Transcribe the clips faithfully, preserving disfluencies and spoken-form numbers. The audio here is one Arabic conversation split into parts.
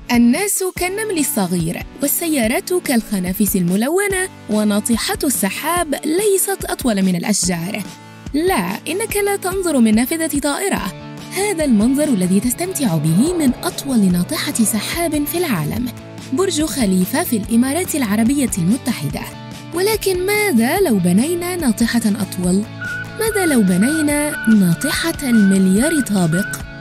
الناس كالنمل الصغير، والسيارات كالخنافس الملونة، وناطحات السحاب ليست أطول من الأشجار. لا، إنك لا تنظر من نافذة طائرة. هذا المنظر الذي تستمتع به من أطول ناطحة سحاب في العالم، برج خليفة في الإمارات العربية المتحدة. ولكن ماذا لو بنينا ناطحة أطول؟ ماذا لو بنينا ناطحة المليار طابق؟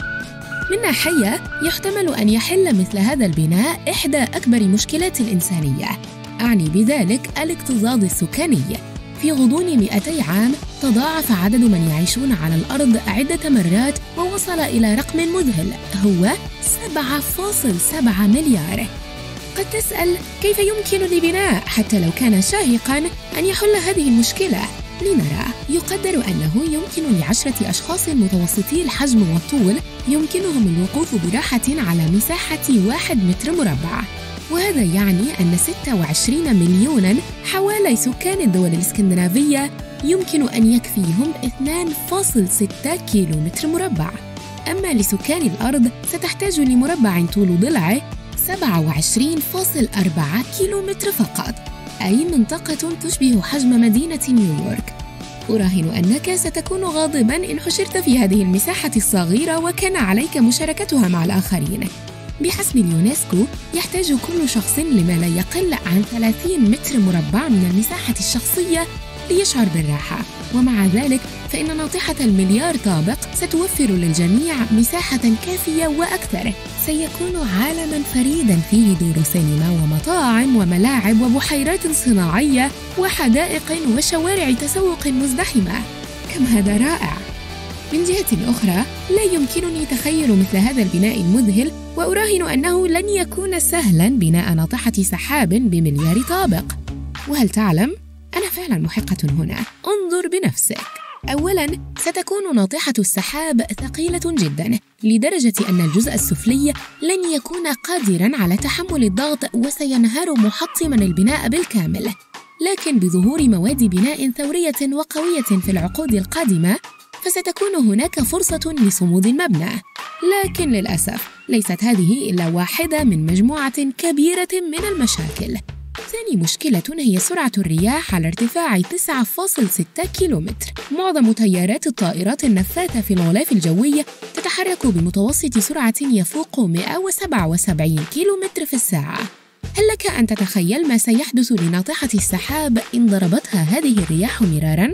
من ناحية، يحتمل أن يحل مثل هذا البناء إحدى أكبر مشكلات الإنسانية، أعني بذلك الاكتظاظ السكاني. في غضون مئتي عام تضاعف عدد من يعيشون على الأرض عدة مرات، ووصل إلى رقم مذهل هو سبعة فاصلة سبعة مليار. قد تسأل كيف يمكن لبناء حتى لو كان شاهقاً أن يحل هذه المشكلة؟ لنرى. يقدر أنه يمكن لعشرة أشخاص متوسطي الحجم والطول يمكنهم الوقوف براحة على مساحة واحد متر مربع، وهذا يعني أن ستة وعشرين مليوناً حوالي سكان الدول الإسكندنافية يمكن أن يكفيهم اثنين فاصلة ستة كيلو متر مربع. أما لسكان الأرض ستحتاج لمربع طول ضلعه سبعة وعشرين فاصلة أربعة كيلو متر فقط، أي منطقة تشبه حجم مدينة نيويورك. أراهن أنك ستكون غاضباً إن حشرت في هذه المساحة الصغيرة وكان عليك مشاركتها مع الآخرين. بحسب اليونسكو، يحتاج كل شخص لما لا يقل عن ثلاثين متر مربع من المساحة الشخصية ليشعر بالراحة، ومع ذلك فإن ناطحة المليار طابق ستوفر للجميع مساحة كافية وأكثر. سيكون عالماً فريداً فيه دور سينما ومطاعم وملاعب وبحيرات صناعية وحدائق وشوارع تسوق مزدحمة. كم هذا رائع! من جهة أخرى، لا يمكنني تخيل مثل هذا البناء المذهل، وأراهن أنه لن يكون سهلاً بناء ناطحة سحاب بمليار طابق. وهل تعلم؟ أنا فعلاً محقة هنا. انظر بنفسك. أولاً، ستكون ناطحة السحاب ثقيلة جداً لدرجة أن الجزء السفلي لن يكون قادراً على تحمل الضغط، وسينهار محطماً البناء بالكامل. لكن بظهور مواد بناء ثورية وقوية في العقود القادمة، فستكون هناك فرصة لصمود المبنى. لكن للأسف ليست هذه إلا واحدة من مجموعة كبيرة من المشاكل. ثاني مشكلة هي سرعة الرياح على ارتفاع تسعة فاصلة ستة كيلومتر. معظم تيارات الطائرات النفاثة في الغلاف الجوي تتحرك بمتوسط سرعة يفوق مئة وسبعة وسبعين كيلومتر في الساعة. هل لك أن تتخيل ما سيحدث لناطحة السحاب إن ضربتها هذه الرياح مراراً؟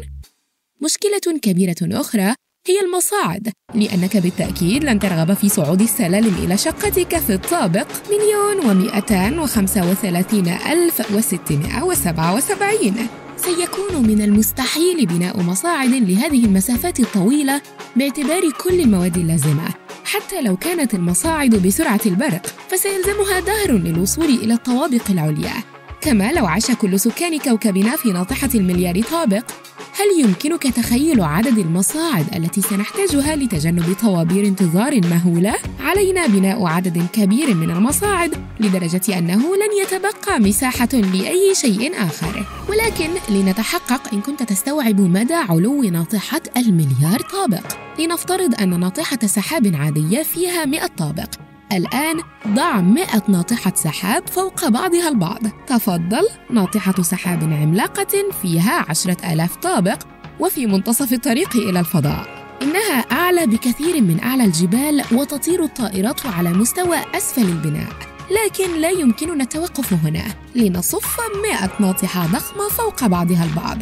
مشكلة كبيرة أخرى هي المصاعد، لأنك بالتأكيد لن ترغب في صعود السلالم إلى شقتك في الطابق مليون ومئتان وخمسة وثلاثين ألف وستمائة وسبعة وسبعين. سيكون من المستحيل بناء مصاعد لهذه المسافات الطويلة باعتبار كل المواد اللازمة. حتى لو كانت المصاعد بسرعة البرق، فسيلزمها دهر للوصول إلى الطوابق العليا. كما لو عاش كل سكان كوكبنا في ناطحة المليار طابق، هل يمكنك تخيل عدد المصاعد التي سنحتاجها لتجنب طوابير انتظار مهولة؟ علينا بناء عدد كبير من المصاعد لدرجة أنه لن يتبقى مساحة لأي شيء آخر. ولكن لنتحقق إن كنت تستوعب مدى علو ناطحة المليار طابق. لنفترض أن ناطحة سحاب عادية فيها مئة طابق. الآن ضع مئة ناطحة سحاب فوق بعضها البعض. تفضل، ناطحة سحاب عملاقة فيها عشرة آلاف طابق وفي منتصف الطريق إلى الفضاء. إنها أعلى بكثير من أعلى الجبال، وتطير الطائرات على مستوى أسفل البناء. لكن لا يمكننا التوقف هنا، لنصف مئة ناطحة ضخمة فوق بعضها البعض.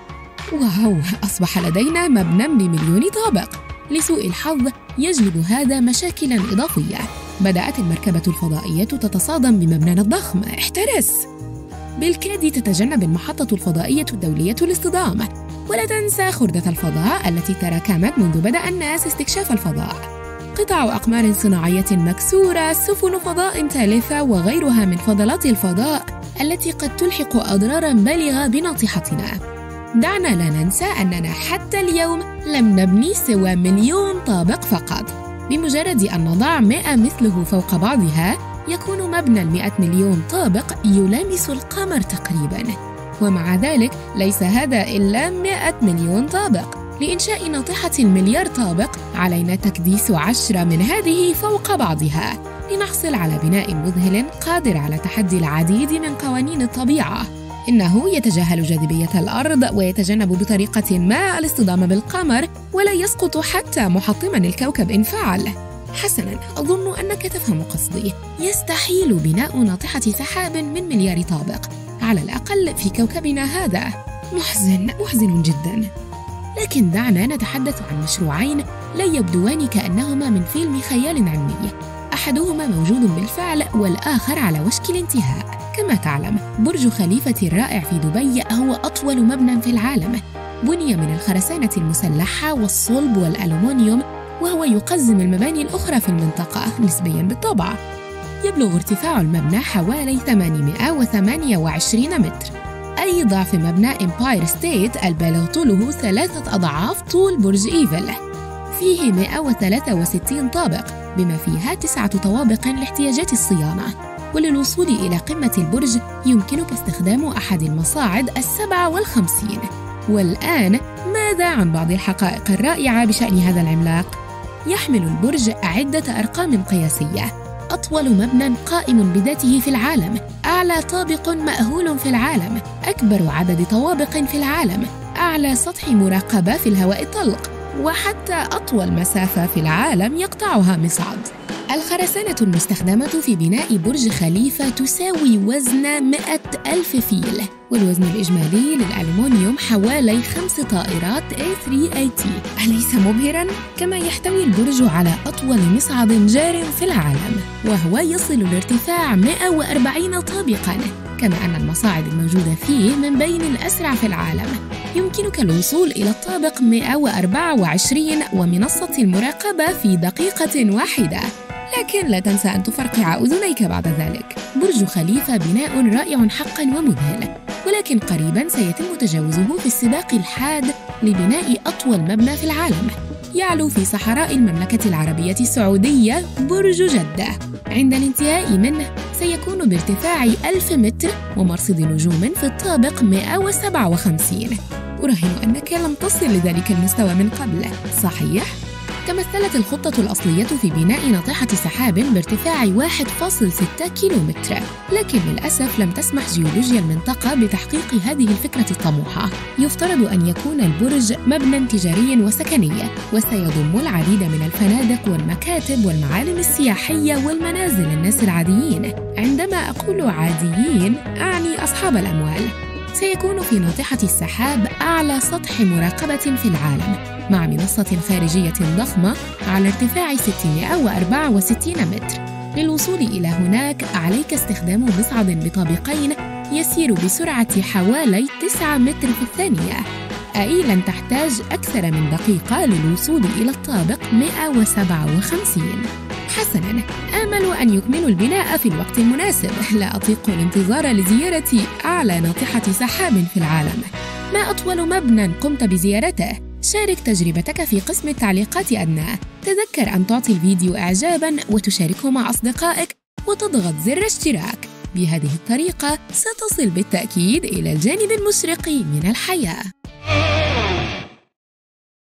واو، أصبح لدينا مبنى بمليون طابق. لسوء الحظ يجلب هذا مشاكلاً إضافية. بدأت المركبة الفضائية تتصادم بمبنانا الضخم. احترس! بالكاد تتجنب المحطة الفضائية الدولية الاصطدام. ولا تنسى خردة الفضاء التي تراكمت منذ بدأ الناس استكشاف الفضاء. قطع أقمار صناعية مكسورة، سفن فضاء تالفة، وغيرها من فضلات الفضاء التي قد تلحق أضراراً بالغة بناطحتنا. دعنا لا ننسى أننا حتى اليوم لم نبني سوى مليون طابق فقط. بمجرد أن نضع مئة مثله فوق بعضها، يكون مبنى المئة مليون طابق يلامس القمر تقريباً. ومع ذلك ليس هذا إلا مئة مليون طابق. لإنشاء ناطحة المليار طابق علينا تكديس عشرة من هذه فوق بعضها. لنحصل على بناء مذهل قادر على تحدي العديد من قوانين الطبيعة. إنه يتجاهل جاذبية الأرض ويتجنب بطريقة ما الاصطدام بالقمر، ولا يسقط حتى محطماً الكوكب إن فعل. حسناً، أظن أنك تفهم قصدي. يستحيل بناء ناطحة سحاب من مليار طابق، على الأقل في كوكبنا هذا. محزن محزن جداً. لكن دعنا نتحدث عن مشروعين لا يبدوان كأنهما من فيلم خيال علمي. أحدهما موجود بالفعل والآخر على وشك الانتهاء. كما تعلم، برج خليفة الرائع في دبي هو أطول مبنى في العالم. بني من الخرسانة المسلحة والصلب والألومنيوم، وهو يقزم المباني الأخرى في المنطقة نسبياً بالطبع. يبلغ ارتفاع المبنى حوالي ثمانمائة وثمانية وعشرين متر، أي ضعف مبنى إمباير ستيت البالغ طوله ثلاثة أضعاف طول برج إيفل. فيه مائة وثلاثة وستين طابق، بما فيها تسعة طوابق لاحتياجات الصيانة. وللوصول إلى قمة البرج يمكنك استخدام أحد المصاعد السبعة والخمسين. والآن ماذا عن بعض الحقائق الرائعة بشأن هذا العملاق؟ يحمل البرج عدة أرقام قياسية. أطول مبنى قائم بذاته في العالم، أعلى طابق مأهول في العالم، أكبر عدد طوابق في العالم، أعلى سطح مراقبة في الهواء الطلق، وحتى أطول مسافة في العالم يقطعها مصعد. الخرسانة المستخدمة في بناء برج خليفة تساوي وزن مئة ألف فيل، والوزن الإجمالي للألومنيوم حوالي خمس طائرات إيه ثري إيه تي. أليس مبهراً؟ كما يحتوي البرج على أطول مصعد جار في العالم، وهو يصل الارتفاع مائة وأربعين طابقاً، كما أن المصاعد الموجودة فيه من بين الأسرع في العالم. يمكنك الوصول إلى الطابق مائة وأربعة وعشرين ومنصة المراقبة في دقيقة واحدة. لكن لا تنسى أن تفرقع أذنيك بعد ذلك. برج خليفة بناء رائع حقاً ومذهل، ولكن قريباً سيتم تجاوزه في السباق الحاد لبناء أطول مبنى في العالم. يعلو في صحراء المملكة العربية السعودية برج جدة. عند الانتهاء منه سيكون بارتفاع ألف متر ومرصد نجوم في الطابق مائة وسبعة وخمسين. أراهن أنك لم تصل لذلك المستوى من قبل، صحيح؟ تمثلت الخطة الأصلية في بناء ناطحة سحاب بارتفاع واحد فاصلة ستة كيلومتر، لكن للأسف لم تسمح جيولوجيا المنطقة بتحقيق هذه الفكرة الطموحة. يفترض أن يكون البرج مبنى تجاري وسكني، وسيضم العديد من الفنادق والمكاتب والمعالم السياحية والمنازل الناس العاديين. عندما أقول عاديين أعني أصحاب الأموال. سيكون في ناطحة السحاب أعلى سطح مراقبة في العالم، مع منصة خارجية ضخمة على ارتفاع ستمائة وأربعة وستين متر. للوصول إلى هناك عليك استخدام مصعد بطابقين يسير بسرعة حوالي تسعة متر في الثانية، أي لن تحتاج أكثر من دقيقة للوصول إلى الطابق مائة وسبعة وخمسين. حسناً، آمل أن يكملوا البناء في الوقت المناسب. لا أطيق الانتظار لزيارة أعلى ناطحة سحاب في العالم. ما أطول مبنى قمت بزيارته؟ شارك تجربتك في قسم التعليقات أدنى. تذكر أن تعطي الفيديو إعجاباً وتشاركه مع أصدقائك وتضغط زر اشتراك. بهذه الطريقة ستصل بالتأكيد إلى الجانب المشرق من الحياة.